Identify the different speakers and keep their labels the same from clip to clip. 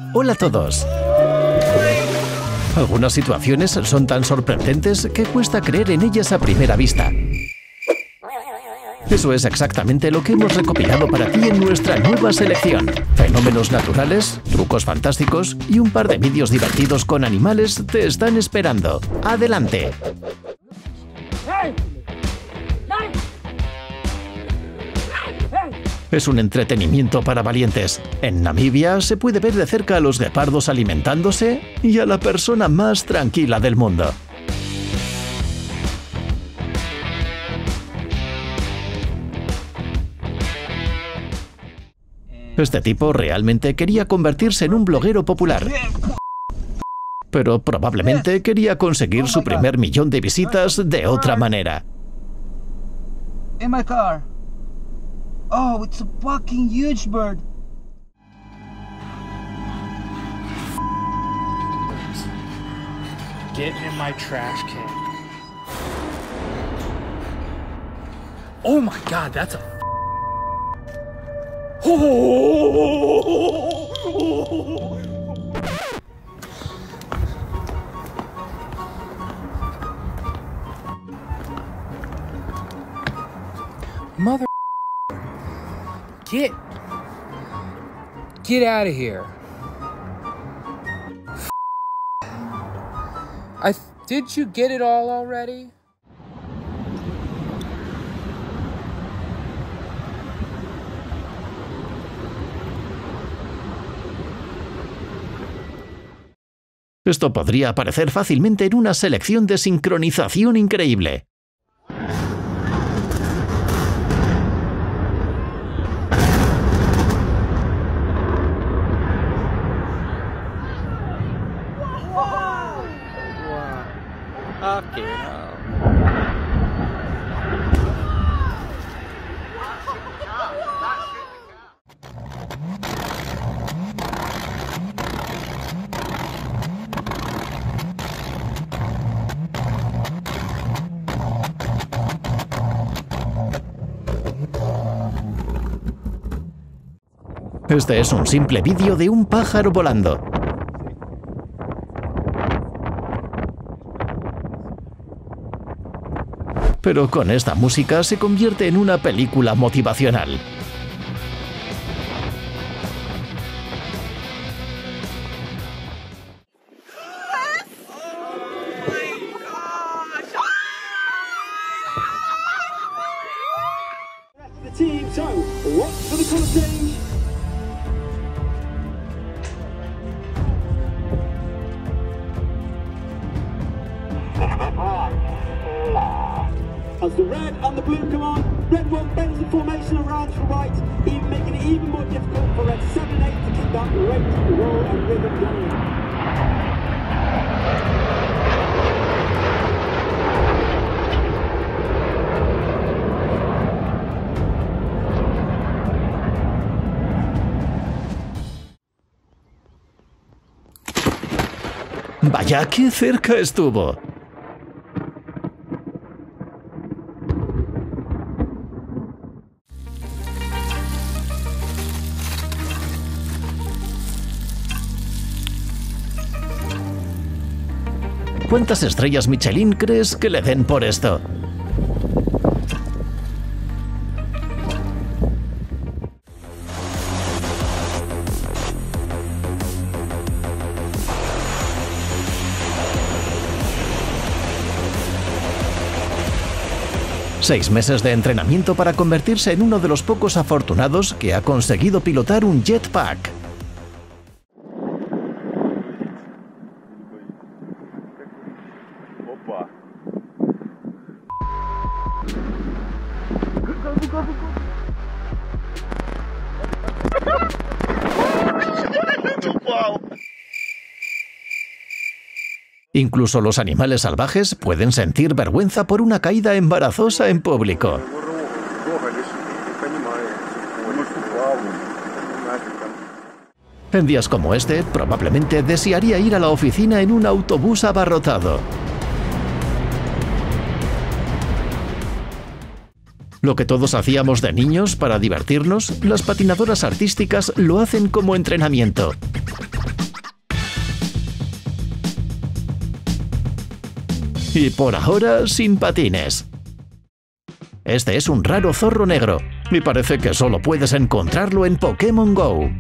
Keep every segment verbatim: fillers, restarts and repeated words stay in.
Speaker 1: Hola a todos. Algunas situaciones son tan sorprendentes que cuesta creer en ellas a primera vista. Eso es exactamente lo que hemos recopilado para ti en nuestra nueva selección. Fenómenos naturales, trucos fantásticos y un par de vídeos divertidos con animales te están esperando. ¡Adelante! Es un entretenimiento para valientes. En Namibia se puede ver de cerca a los guepardos alimentándose y a la persona más tranquila del mundo. Este tipo realmente quería convertirse en un bloguero popular, pero probablemente quería conseguir su primer millón de visitas de otra manera.
Speaker 2: In my car. Oh, it's a fucking huge bird.
Speaker 3: Get in my trash can. Oh my god, that's a oh! Mother Get Get out of here. I did you get it all already?
Speaker 1: Esto podría aparecer fácilmente en una selección de sincronización increíble.
Speaker 3: Okay, no.
Speaker 1: Este es un simple vídeo de un pájaro volando. Pero con esta música se convierte en una película motivacional.
Speaker 4: As the red and the blue come on, red one bends the formation around to right, even making it even more difficult for red seven eight to keep that great roll and rhythm going.
Speaker 1: Vaya, qué cerca estuvo. ¿Cuántas estrellas Michelin crees que le den por esto? Seis meses de entrenamiento para convertirse en uno de los pocos afortunados que ha conseguido pilotar un jetpack. Incluso los animales salvajes pueden sentir vergüenza por una caída embarazosa en público. En días como este, probablemente desearía ir a la oficina en un autobús abarrotado. Lo que todos hacíamos de niños para divertirnos, las patinadoras artísticas lo hacen como entrenamiento. Y por ahora sin patines. Este es un raro zorro negro, y parece que solo puedes encontrarlo en Pokémon Go.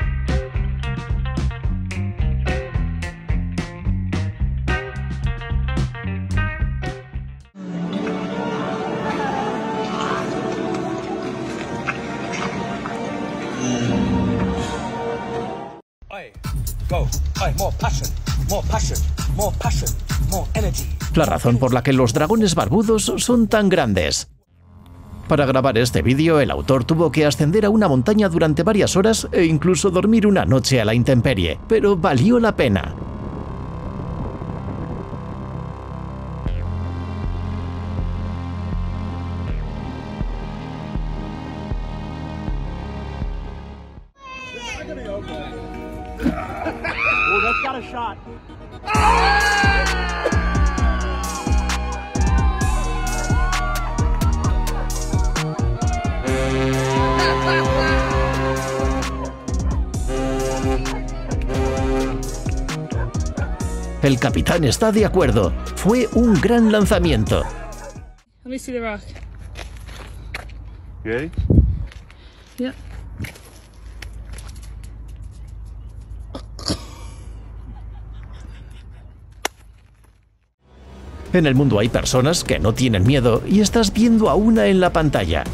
Speaker 1: La razón por la que los dragones barbudos son tan grandes. Para grabar este vídeo, el autor tuvo que ascender a una montaña durante varias horas e incluso dormir una noche a la intemperie, pero valió la pena. El capitán está de acuerdo. Fue un gran lanzamiento.
Speaker 5: Let me see the rock.
Speaker 6: Ready?
Speaker 5: Yep.
Speaker 1: En el mundo hay personas que no tienen miedo y estás viendo a una en la pantalla.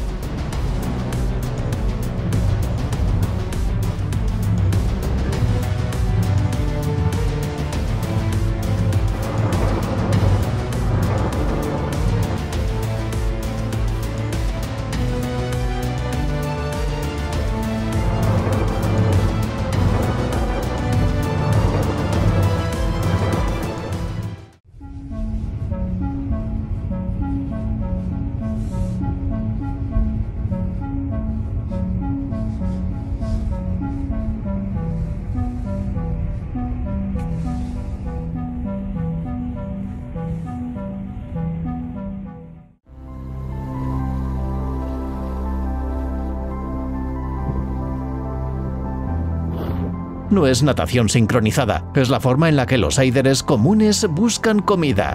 Speaker 1: No es natación sincronizada, es la forma en la que los eideres comunes buscan comida.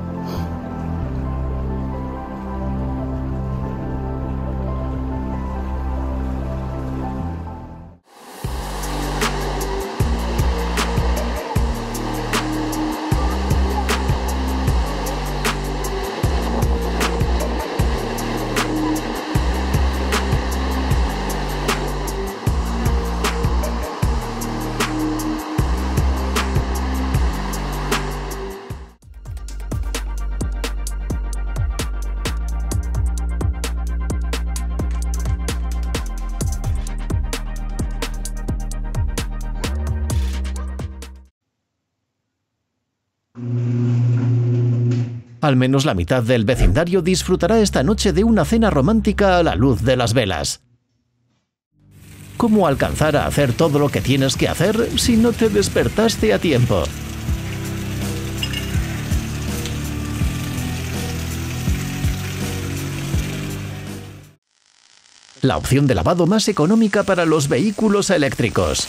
Speaker 1: Al menos la mitad del vecindario disfrutará esta noche de una cena romántica a la luz de las velas. ¿Cómo alcanzar a hacer todo lo que tienes que hacer si no te despertaste a tiempo? La opción de lavado más económica para los vehículos eléctricos.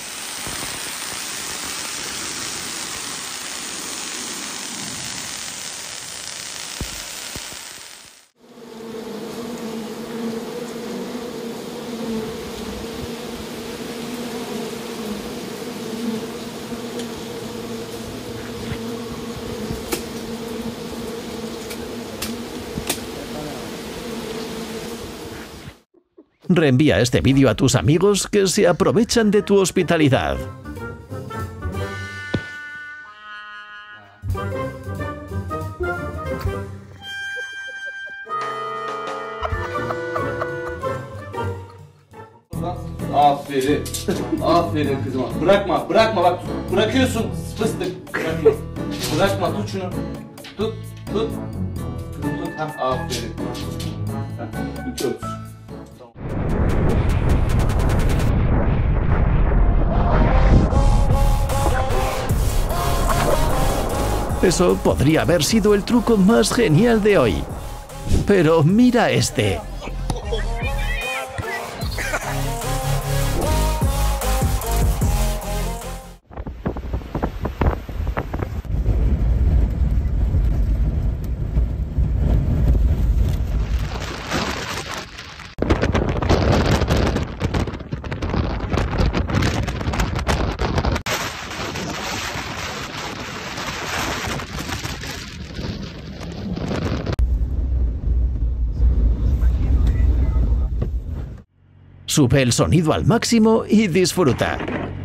Speaker 1: Reenvía este vídeo a tus amigos que se aprovechan de tu hospitalidad.
Speaker 2: Aferin. Aferin kızıma. Bırakma, bırakma bak. Bırakıyorsun fıstık. Bırakma. Bırakma, tut şunu. Tut, tut. Tut, tut. Ha, aferin. Ha, iki otuz.
Speaker 1: Eso podría haber sido el truco más genial de hoy. Pero mira este. Sube el sonido al máximo y disfruta.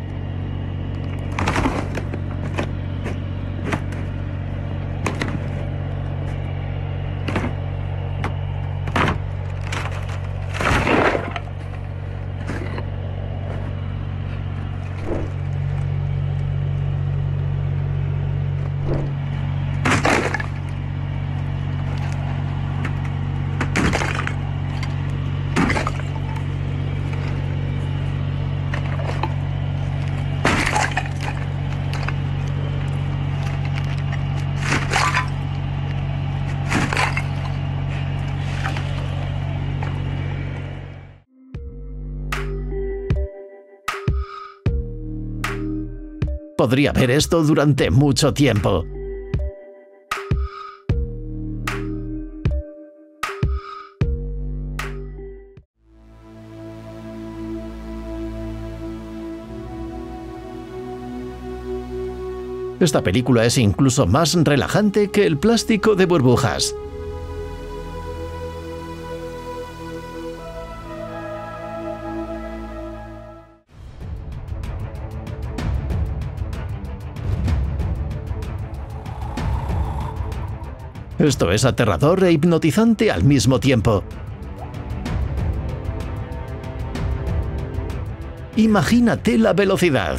Speaker 1: Podría ver esto durante mucho tiempo. Esta película es incluso más relajante que el plástico de burbujas. Esto es aterrador e hipnotizante al mismo tiempo. Imagínate la velocidad.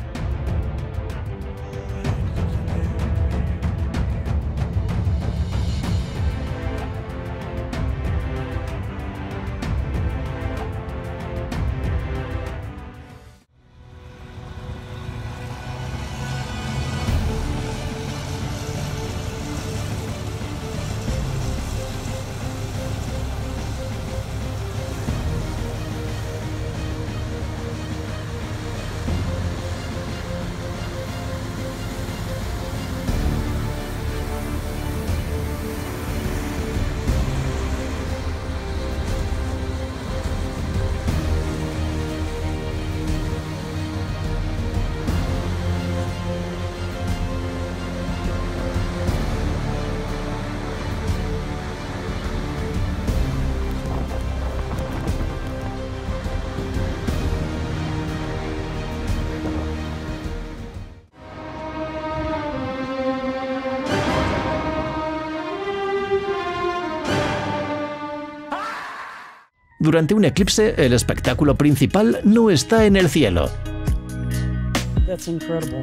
Speaker 1: Durante un eclipse, el espectáculo principal no está en el cielo.
Speaker 6: That's incredible.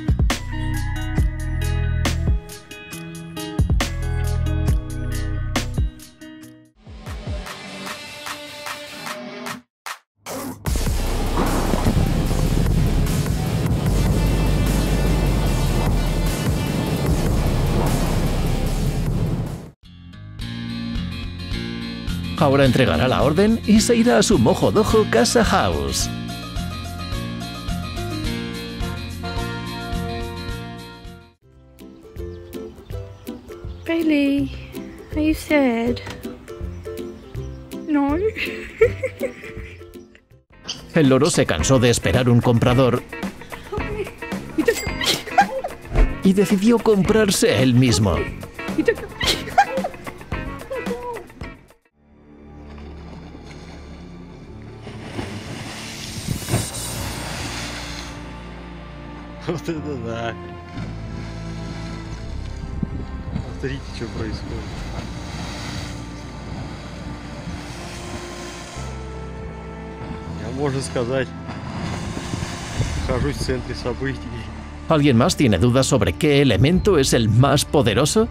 Speaker 1: Ahora entregará la orden y se irá a su Mojo Dojo Casa House.
Speaker 5: Bailey, are you sad? No.
Speaker 1: El loro se cansó de esperar un comprador y decidió comprarse él mismo.
Speaker 7: Вот это да. Смотрите, что происходит. Я, можно сказать, нахожусь в центре событий.
Speaker 1: ¿Alguien más tiene dudas sobre qué elemento es el más poderoso?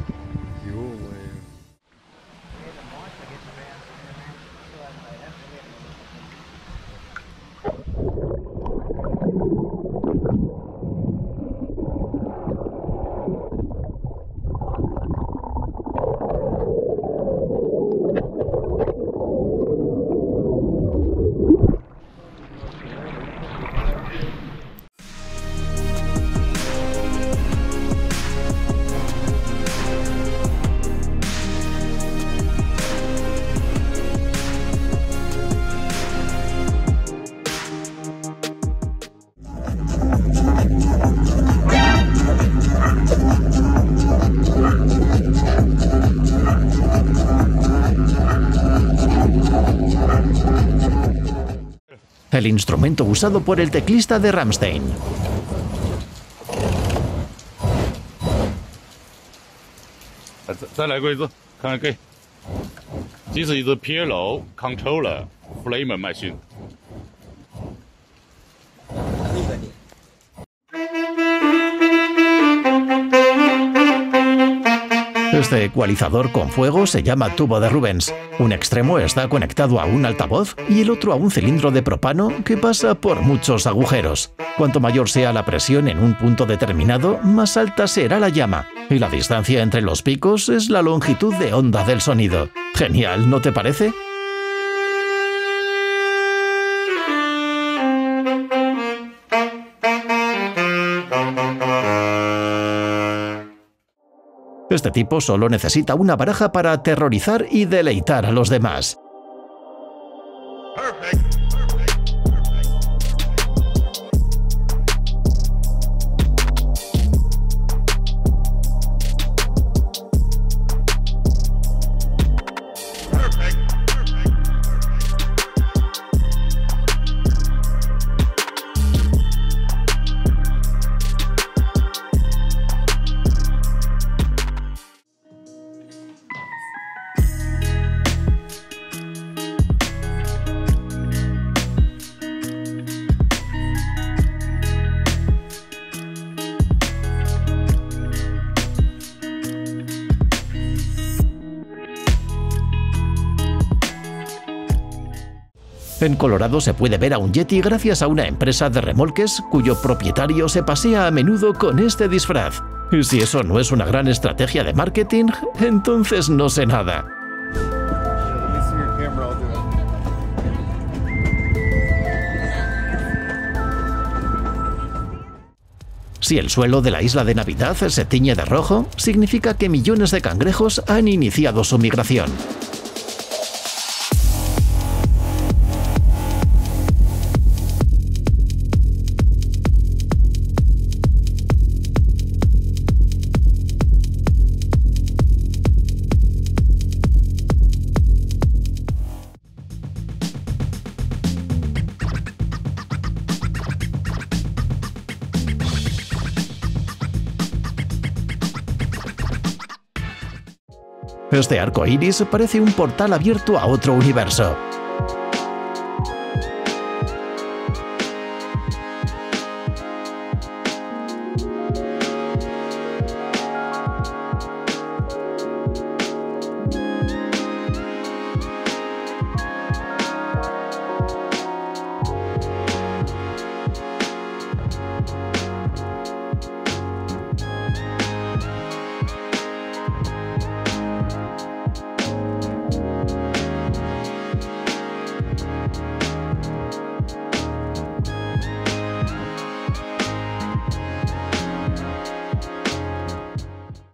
Speaker 1: el instrumento usado por el teclista de Rammstein.
Speaker 8: 再来过一次，看看给。这是一只 P L Controller Flame Machine。
Speaker 1: Este ecualizador con fuego se llama tubo de Rubens. Un extremo está conectado a un altavoz y el otro a un cilindro de propano que pasa por muchos agujeros. Cuanto mayor sea la presión en un punto determinado, más alta será la llama. Y la distancia entre los picos es la longitud de onda del sonido. Genial, ¿no te parece? Este tipo solo necesita una baraja para aterrorizar y deleitar a los demás. En Colorado se puede ver a un Yeti gracias a una empresa de remolques cuyo propietario se pasea a menudo con este disfraz. Y si eso no es una gran estrategia de marketing, entonces no sé nada. Si el suelo de la isla de Navidad se tiñe de rojo, significa que millones de cangrejos han iniciado su migración. Este arco iris parece un portal abierto a otro universo.